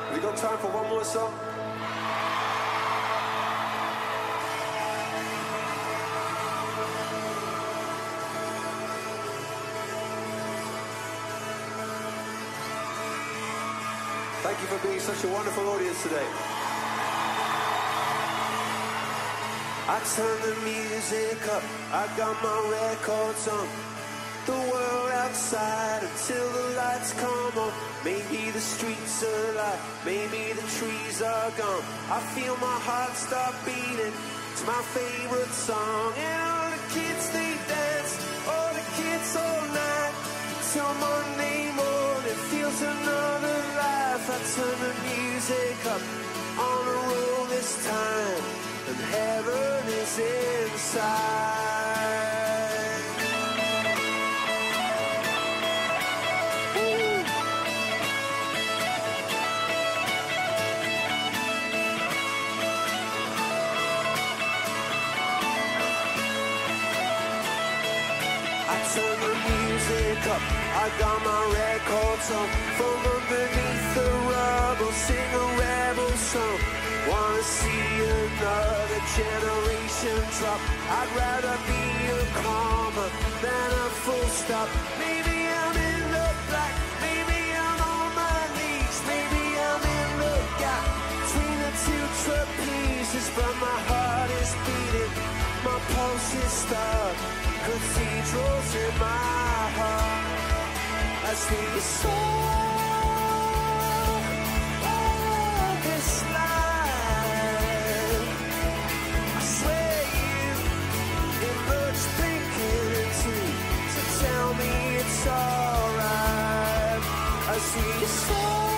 Have you got time for one more song? Thank you for being such a wonderful audience today. I turn the music up, I got my records on. The world outside until the lights come on. Maybe the streets are alive, maybe the trees are gone. I feel my heart start beating, it's my favorite song. And all the kids, they dance, all the kids all night, till Monday morning feels another life. I turn the music up, on a roll this time, and heaven is inside. Turn the music up, I got my records on. From underneath the rubble, sing a rebel song. Wanna see another generation drop. I'd rather be a comma than a full stop. Maybe I'm in the black, maybe I'm on my knees, maybe I'm in the gap between the two trapezes. But my heart is beating, my pulse is stuck. Cathedrals in my heart as we soar on this line. I swear you emerged thinking into to tell me it's alright as we soar.